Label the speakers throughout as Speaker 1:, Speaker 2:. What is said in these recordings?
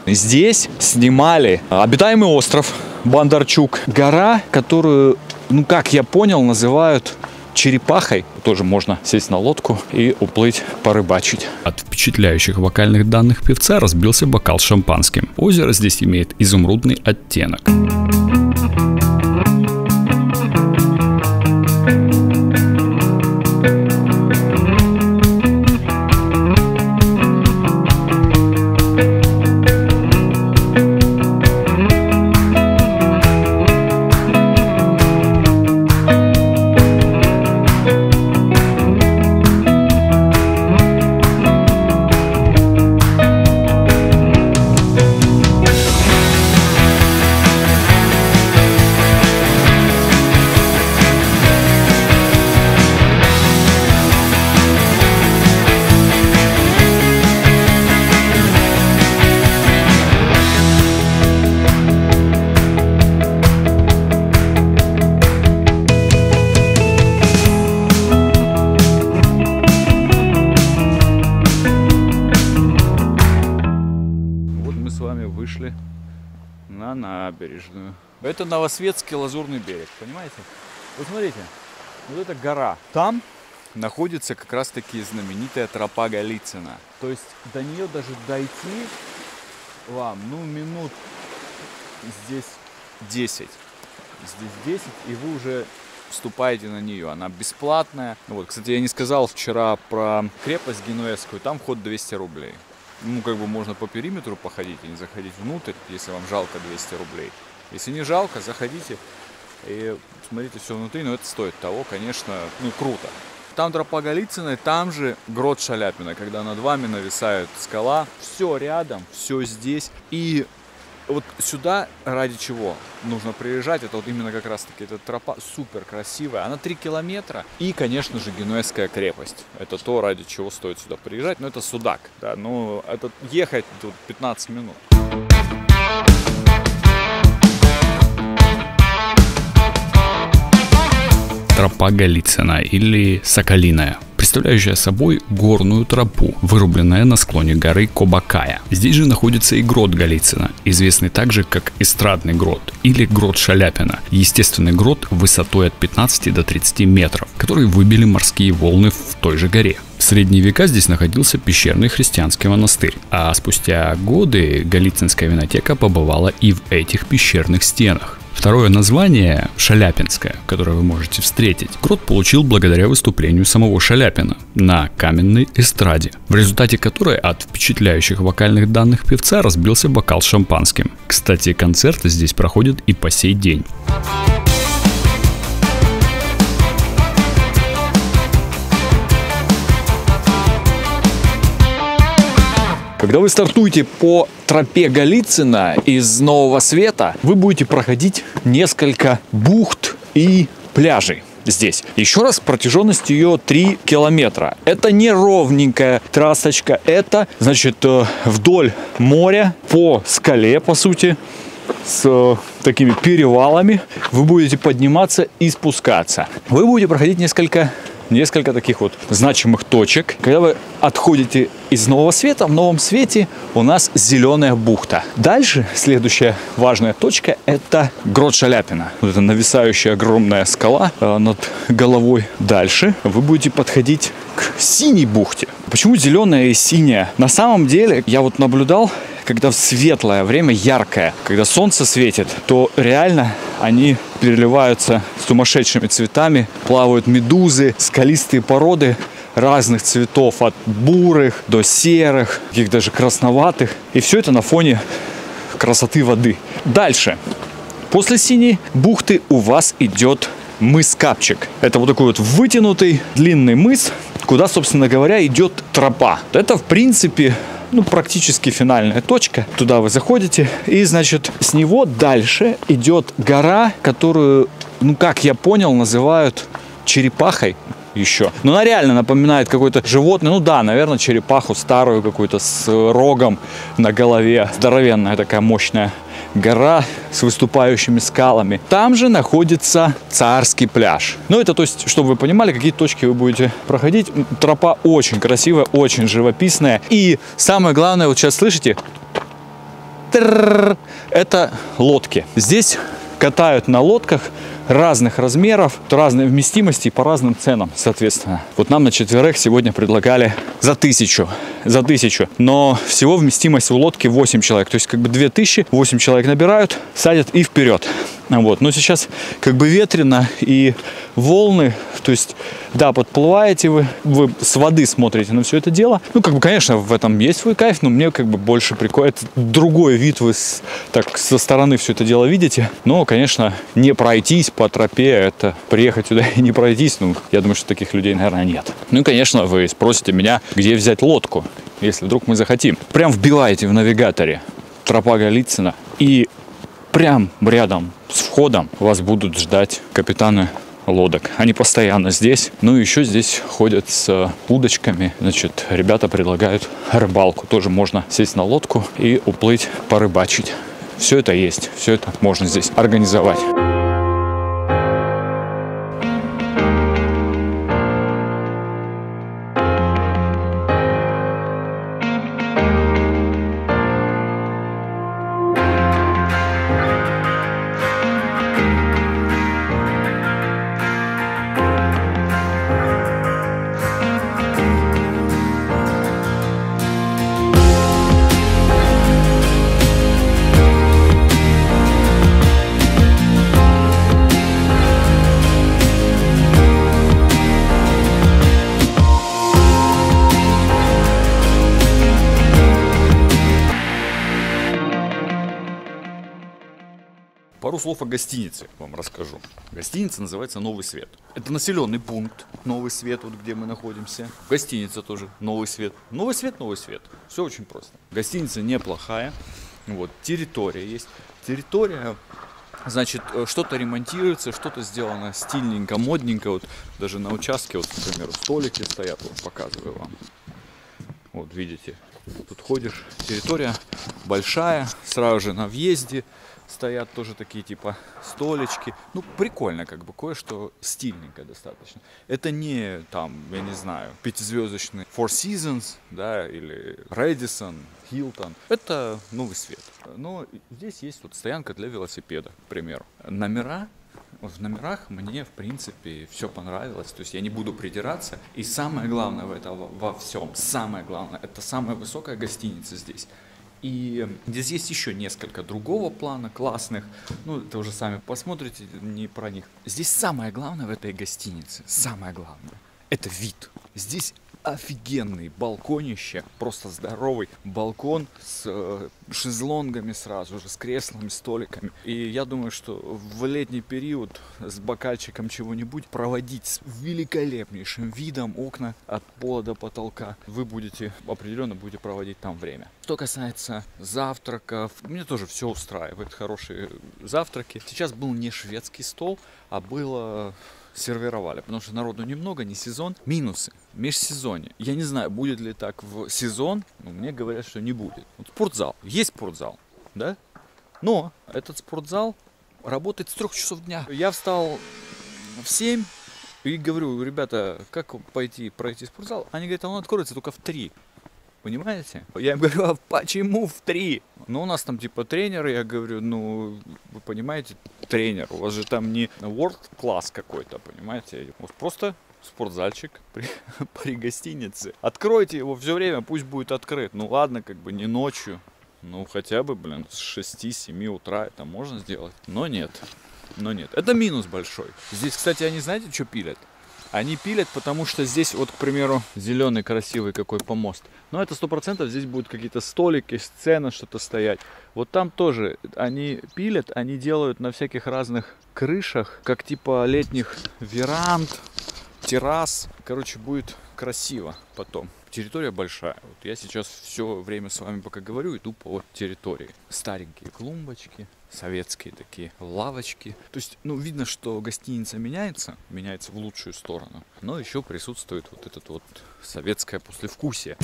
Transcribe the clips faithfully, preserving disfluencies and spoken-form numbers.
Speaker 1: Здесь снимали обитаемый остров Бондарчук. Гора, которую, ну как я понял, называют черепахой. Тоже можно сесть на лодку и уплыть порыбачить.
Speaker 2: От впечатляющих вокальных данных певца разбился бокал с шампанским. Озеро здесь имеет изумрудный оттенок.
Speaker 1: Вышли на набережную. Это Новосветский Лазурный берег, понимаете? Вот смотрите, вот эта гора. Там находится как раз таки знаменитая тропа Голицына. То есть до нее даже дойти вам, ну, минут здесь десять. Здесь десять, и вы уже вступаете на нее. Она бесплатная. Вот, кстати, я не сказал вчера про крепость Генуэзскую. Там вход двести рублей. Ну, как бы можно по периметру походить и не заходить внутрь, если вам жалко двести рублей. Если не жалко, заходите и смотрите все внутри, но это стоит того, конечно, ну, круто. Там тропа Голицына, там же грот Шаляпина, когда над вами нависает скала. Все рядом, все здесь. И вот сюда ради чего нужно приезжать, это вот именно как раз таки эта тропа супер красивая, она три километра. И, конечно же, Генуэзская крепость, это то, ради чего стоит сюда приезжать, но это Судак, да, ну, это ехать тут пятнадцать минут.
Speaker 2: Тропа Голицына или Соколиная, представляющая собой горную тропу, вырубленная на склоне горы Кобакая. Здесь же находится и грот Голицына, известный также как эстрадный грот или грот Шаляпина, естественный грот высотой от пятнадцати до тридцати метров, который выбили морские волны в той же горе. В средние века здесь находился пещерный христианский монастырь, а спустя годы Голицынская винотека побывала и в этих пещерных стенах. Второе название, Шаляпинское, которое вы можете встретить, грот получил благодаря выступлению самого Шаляпина на каменной эстраде, в результате которой от впечатляющих вокальных данных певца разбился бокал с шампанским. Кстати, концерты здесь проходят и по сей день.
Speaker 1: Когда вы стартуете по тропе Голицына из Нового Света, вы будете проходить несколько бухт и пляжей здесь. Еще раз, протяженность ее три километра. Это не ровненькая трассочка, это, значит, вдоль моря, по скале, по сути, с такими перевалами вы будете подниматься и спускаться. Вы будете проходить несколько Несколько таких вот значимых точек. Когда вы отходите из Нового Света, в Новом Свете у нас Зеленая бухта. Дальше следующая важная точка – это грот Шаляпина. Вот это нависающая огромная скала э, над головой. Дальше вы будете подходить к Синей бухте. Почему зеленая и синяя? На самом деле, я вот наблюдал, когда в светлое время, яркое, когда солнце светит, то реально они переливаются сумасшедшими цветами, плавают медузы, скалистые породы разных цветов, от бурых до серых, каких даже красноватых. И все это на фоне красоты воды. Дальше. После Синей бухты у вас идет мыс Капчик. Это вот такой вот вытянутый длинный мыс, куда, собственно говоря, идет тропа. Это, в принципе, ну, практически финальная точка. Туда вы заходите, и, значит, с него дальше идет гора, которую, ну, как я понял, называют черепахой еще. Но она реально напоминает какое-то животное. Ну да, наверное, черепаху старую какую-то с рогом на голове. Здоровенная такая мощная гора с выступающими скалами. Там же находится Царский пляж. Ну, это, то есть, чтобы вы понимали, какие точки вы будете проходить. Тропа очень красивая, очень живописная. И самое главное, вот сейчас слышите, Это лодки. Здесь катают на лодках разных размеров, разной вместимости и по разным ценам, соответственно. Вот нам на четверых сегодня предлагали за тысячу. За тысячу. Но всего вместимость у лодки восемь человек. То есть как бы две тысячи, восемь человек набирают, садят и вперед. Вот. Но сейчас как бы ветрено и волны. То есть, да, подплываете вы, вы с воды смотрите на все это дело. Ну, как бы, конечно, в этом есть свой кайф, но мне как бы больше прикольно. Это другой вид, вы с, так со стороны все это дело видите. Но, конечно, не пройтись по тропе, это приехать сюда и не пройтись. Ну, я думаю, что таких людей, наверное, нет. Ну и, конечно, вы спросите меня, где взять лодку, если вдруг мы захотим. Прям вбиваете в навигаторе тропа Голицына, и прям рядом с входом вас будут ждать капитаны лодок. Они постоянно здесь. Ну и еще здесь ходят с удочками. Значит, ребята предлагают рыбалку. Тоже можно сесть на лодку и уплыть порыбачить. Все это есть. Все это можно здесь организовать.
Speaker 2: Пару слов о гостинице вам расскажу. Гостиница называется «Новый Свет». Это населенный пункт «Новый Свет», вот где мы находимся. Гостиница тоже «Новый Свет». Новый Свет, Новый Свет. Все очень просто. Гостиница неплохая. Вот, территория есть. Территория, значит, что-то ремонтируется, что-то сделано стильненько, модненько. Вот даже на участке, вот, например, столики стоят, вот показываю вам. Вот, видите, тут ходишь. Территория большая, сразу же на въезде стоят тоже такие типа столички. Ну, прикольно, как бы, кое-что стильненько достаточно. Это не там, я не знаю, пятизвездочный Four Seasons, да, или Radisson, Hilton. Это Новый Свет. Но здесь есть вот стоянка для велосипеда, к примеру. Номера. В номерах мне, в принципе, все понравилось. То есть я не буду придираться. И самое главное в этом во всем, самое главное, это самая высокая гостиница здесь. И здесь есть еще несколько другого плана, классных. Ну, это уже сами посмотрите, не про них. Здесь самое главное в этой гостинице, самое главное, это вид. Здесь офигенный балконище, просто здоровый балкон с э, шезлонгами сразу же, с креслами, столиками. И я думаю, что в летний период с бокальчиком чего-нибудь проводить с великолепнейшим видом, окна от пола до потолка, вы будете, определенно будете проводить там время. Что касается завтраков, мне тоже все устраивает, хорошие завтраки. Сейчас был не шведский стол, а было... сервировали, потому что народу немного, не сезон. Минусы. Межсезонье. Я не знаю, будет ли так в сезон, но мне говорят, что не будет. Вот спортзал. Есть спортзал, да? Но этот спортзал работает с трех часов дня. Я встал в семь и говорю, ребята, как пойти пройти спортзал? Они говорят, а он откроется только в три. Понимаете? Я им говорю, а почему в три? Ну, у нас там типа тренеры, я говорю, ну, вы понимаете, тренер, у вас же там не world class какой-то, понимаете? Вот просто спортзальчик при, при гостинице. Откройте его все время, пусть будет открыт. Ну, ладно, как бы не ночью, ну, хотя бы, блин, с шести-семи утра это можно сделать. Но нет, но нет. Это минус большой. Здесь, кстати, они знаете, что пилят? Они пилят, потому что здесь, вот, к примеру, зеленый красивый какой помост. Но это сто процентов здесь будут какие-то столики, сцена, что-то стоять. Вот там тоже они пилят, они делают на всяких разных крышах, как типа летних веранд, террас. Короче, будет красиво потом. Территория большая. Вот я сейчас все время с вами пока говорю, иду по территории. Старенькие клумбочки, советские такие лавочки. То есть, ну, видно, что гостиница меняется, меняется в лучшую сторону. Но еще присутствует вот этот вот советское послевкусие.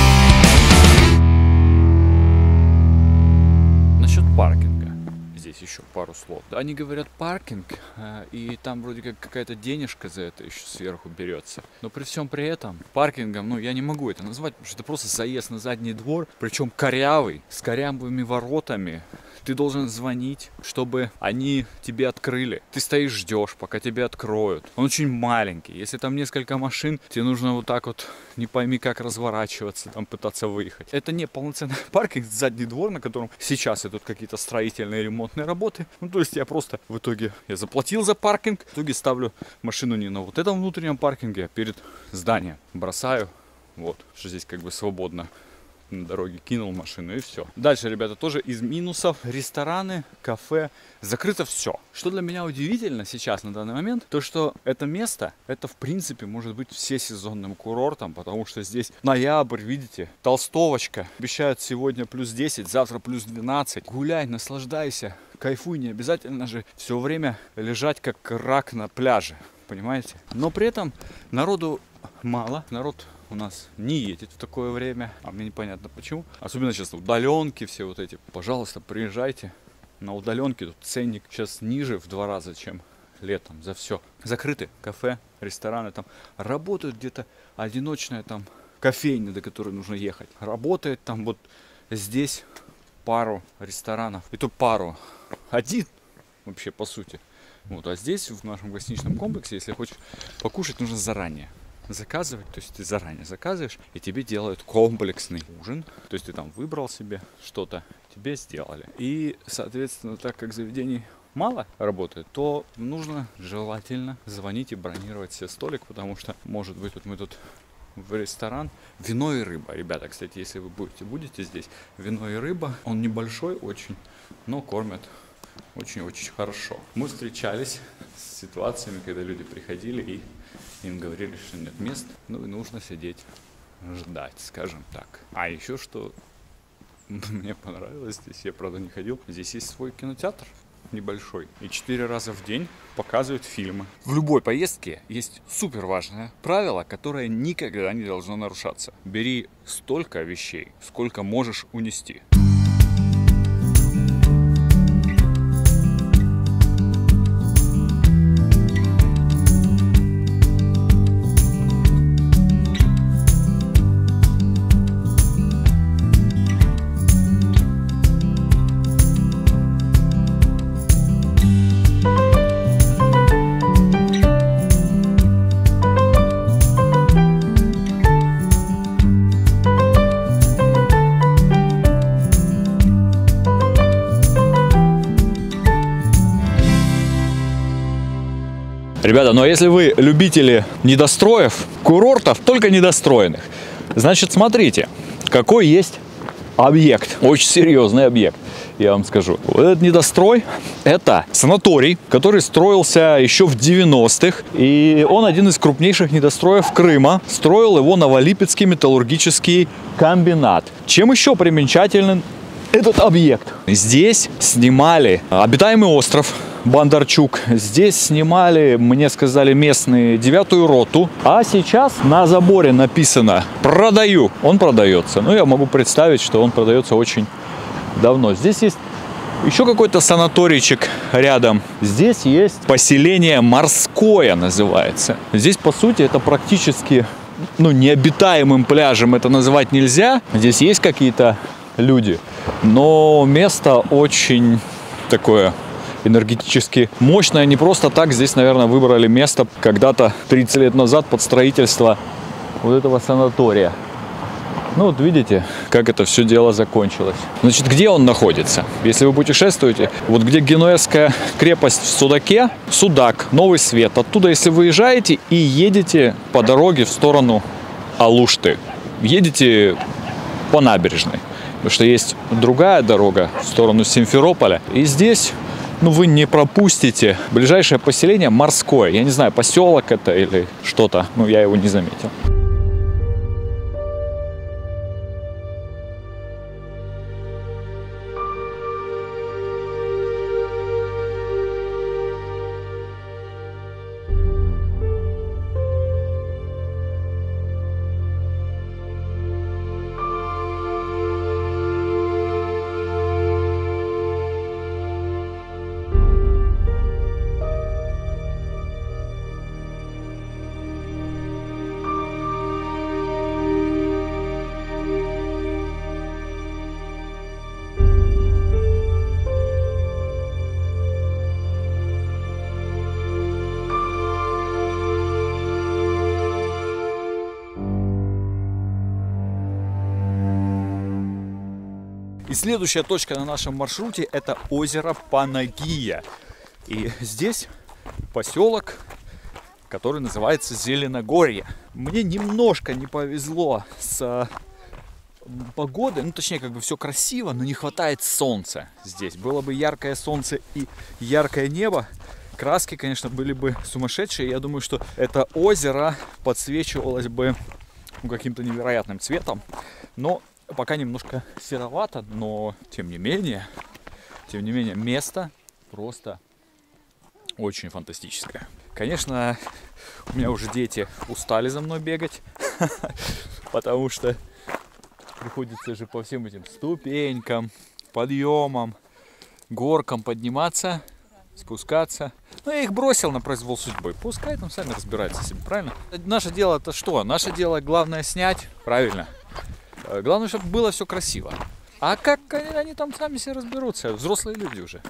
Speaker 2: Насчет паркинга. Здесь еще
Speaker 1: еще пару слов. Они говорят паркинг, и там вроде как какая-то денежка за это еще сверху берется. Но при всем при этом паркингом, ну, я не могу это назвать, потому что это просто заезд на задний двор, причем корявый, с корявыми воротами. Ты должен звонить, чтобы они тебе открыли. Ты стоишь, ждешь, пока тебе откроют. Он очень маленький. Если там несколько машин, тебе нужно вот так вот, не пойми как разворачиваться, там пытаться выехать. Это не полноценный паркинг, задний двор, на котором сейчас идут какие-то строительные ремонтные работы. Ну, то есть я просто в итоге, я заплатил за паркинг, в итоге ставлю машину не на вот этом внутреннем паркинге, а перед зданием. Бросаю, вот, что здесь как бы свободно. На дороге кинул машину и все. Дальше, ребята, тоже из минусов. Рестораны, кафе. Закрыто все. Что для меня удивительно сейчас на данный момент, то что это место, это в принципе может быть всесезонным курортом, потому что здесь ноябрь, видите, толстовочка. Обещают сегодня плюс десять, завтра плюс двенадцать. Гуляй, наслаждайся, кайфуй. Не обязательно же все время лежать как рак на пляже, понимаете? Но при этом народу мало, народ у нас не едет в такое время, а мне непонятно почему. Особенно сейчас удаленки все вот эти. Пожалуйста, приезжайте на удаленке. Тут ценник сейчас ниже в два раза, чем летом за все. Закрыты кафе, рестораны, там работают где-то одиночная там кофейня, до которой нужно ехать. Работает там вот здесь пару ресторанов. И то пару. Один вообще по сути. Вот, а здесь в нашем гостиничном комплексе, если хочешь покушать, нужно заранее заказывать, то есть ты заранее заказываешь, и тебе делают комплексный ужин, то есть ты там выбрал себе что-то, тебе сделали. И, соответственно, так как заведений мало работает, то нужно желательно звонить и бронировать себе столик, потому что, может быть, вот мы тут в ресторан, вино и рыба. Ребята, кстати, если вы будете, будете здесь, вино и рыба, он небольшой очень, но кормят очень-очень хорошо. Мы встречались с ситуациями, когда люди приходили и им говорили, что нет мест, ну и нужно сидеть, ждать, скажем так. А еще что мне понравилось здесь, я правда не ходил, здесь есть свой кинотеатр небольшой, и четыре раза в день показывают фильмы. В любой поездке есть супер важное правило, которое никогда не должно нарушаться. Бери столько вещей, сколько можешь унести. Ребята, ну а если вы любители недостроев, курортов, только недостроенных, значит, смотрите, какой есть объект, очень серьезный объект, я вам скажу. Вот этот недострой, это санаторий, который строился еще в девяностых, и он один из крупнейших недостроев Крыма. Строил его Новолипецкий металлургический комбинат. Чем еще примечателен этот объект? Здесь снимали обитаемый остров Бондарчук. Здесь снимали, мне сказали местные, девятую роту. А сейчас на заборе написано «Продаю». Он продается. Ну, я могу представить, что он продается очень давно. Здесь есть еще какой-то санаторийчик рядом. Здесь есть поселение Морское, называется. Здесь, по сути, это практически, ну, необитаемым пляжем это называть нельзя. Здесь есть какие-то люди, но место очень такое энергетически мощное. Не просто так здесь, наверное, выбрали место когда-то тридцать лет назад под строительство вот этого санатория. Ну вот видите, как это все дело закончилось. Значит, где он находится? Если вы путешествуете, вот где Генуэзская крепость в Судаке, Судак, Новый Свет. Оттуда, если выезжаете и едете по дороге в сторону Алушты, едете по набережной. Потому что есть другая дорога в сторону Симферополя. И здесь, ну, вы не пропустите ближайшее поселение Морское. Я не знаю, поселок это или что-то. Ну, я его не заметил. И следующая точка на нашем маршруте — это озеро Панагия. И здесь поселок, который называется Зеленогорье. Мне немножко не повезло с погодой, ну точнее, как бы все красиво, но не хватает солнца здесь. Было бы яркое солнце и яркое небо, краски, конечно, были бы сумасшедшие. Я думаю, что это озеро подсвечивалось бы ну, каким-то невероятным цветом. Но пока немножко серовато, но тем не менее, тем не менее, место просто очень фантастическое. Конечно, у меня уже дети устали за мной бегать, потому что приходится же по всем этим ступенькам, подъемам, горкам подниматься, спускаться. Ну, я их бросил на произвол судьбы. Пускай там сами разбираются с этим, правильно? Наше дело это что? Наше дело главное снять, правильно. Главное, чтобы было все красиво. А как они там сами себе разберутся? Взрослые люди уже.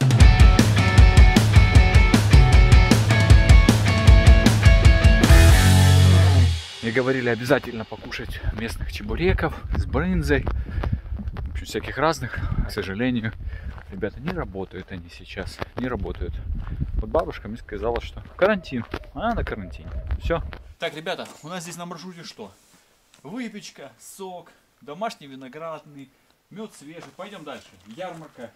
Speaker 1: Мне говорили обязательно покушать местных чебуреков с брынзой, в общем, всяких разных. К сожалению, ребята, не работают они сейчас, не работают. Вот бабушка мне сказала, что карантин, она на карантине. Все. Так, ребята, у нас здесь на маршруте что? Выпечка, сок, домашний виноградный, мед свежий. Пойдем дальше. Ярмарка.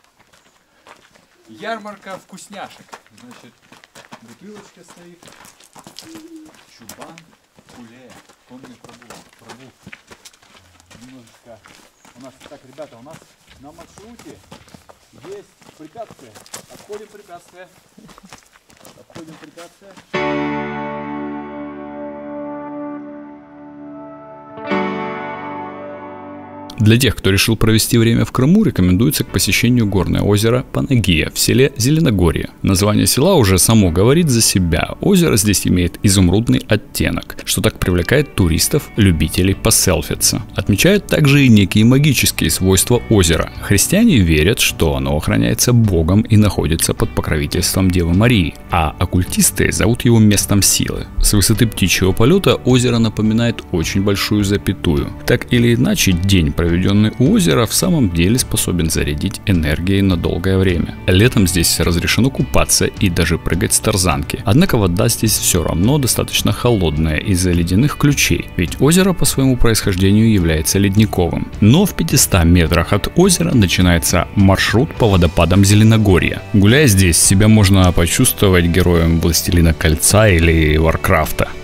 Speaker 1: Ярмарка вкусняшек. Значит, бутылочка стоит. Чубан. Куле, он не пробовал, пробу. Немножечко. У нас, так, ребята, у нас на маршруте есть препятствия. Обходим препятствия. Обходим препятствия.
Speaker 2: Для тех, кто решил провести время в Крыму, рекомендуется к посещению горное озеро Панагия в селе Зеленогорье. Название села уже само говорит за себя. Озеро здесь имеет изумрудный оттенок, что так привлекает туристов, любителей поселфиться. Отмечают также и некие магические свойства озера. Христиане верят, что оно охраняется Богом и находится под покровительством Девы Марии, а оккультисты зовут его местом силы. С высоты птичьего полета озеро напоминает очень большую запятую. Так или иначе, день проведенный проведенный у озера в самом деле способен зарядить энергией на долгое время. Летом здесь разрешено купаться и даже прыгать с тарзанки. Однако вода здесь все равно достаточно холодная из-за ледяных ключей, ведь озеро по своему происхождению является ледниковым. Но в пятистах метрах от озера начинается маршрут по водопадам Зеленогорья. Гуляя здесь, себя можно почувствовать героем Властелина кольца или Варкрафта.